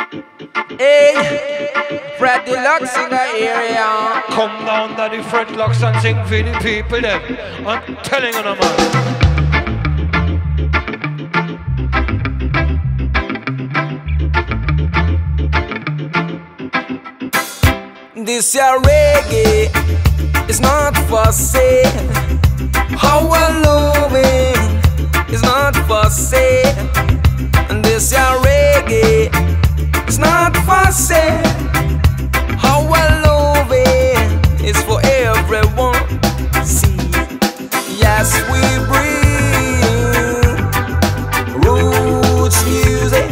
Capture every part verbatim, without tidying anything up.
Hey, Fred Deluxe in the area. Come down to the Fredlocks and sing for the people them. I'm telling you, man. This your reggae is not for sale. How I love it is not for sale. And this your reggae is not for sale. How I love it is for everyone. See, yes, we bring roots music.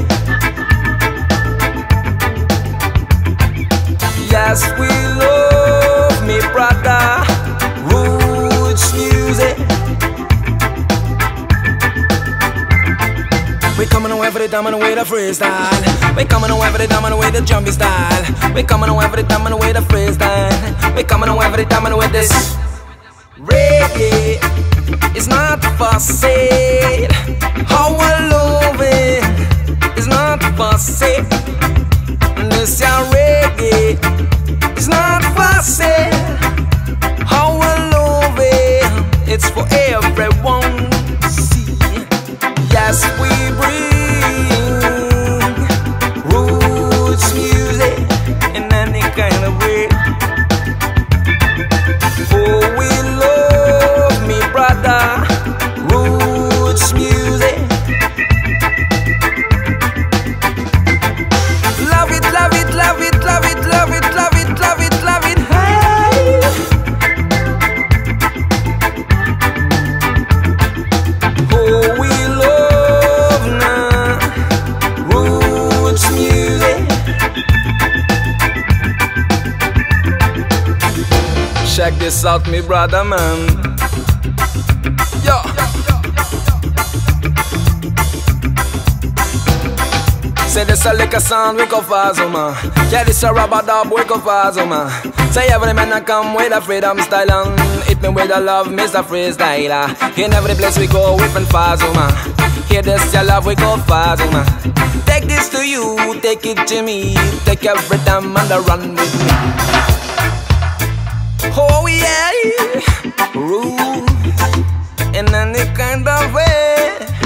Yes, we love me, brother. Roots music. We coming on every time and away the freestyle. We coming on every time and away the jumpy style. We coming on every time and away the freestyle. We coming on every time and away this reggae is not for sale. How I love it is not for sale. And this your reggae is not for sale. How I love it, it's for everyone. See, yes, we bring roots music in any kind of way. Oh, we love me, brother. Roots music. Love it, love it, love it, love it, love it, love it, love it, love it. Hey. Oh, we love now roots music. Check this out, me brother, man. Yo. Say this a liquor sound, we go fast, oh man. Yeah, this a rubber dub, we go fast, oh man. Say every man a come with a freedom style and hit me with a love, Mister Freestyler. In every place we go, whipping fast, oh man. Hear this, your love, we go fast, oh man. Take this to you, take it to me. Take every time and run with me. Oh yeah, rules in any kind of way.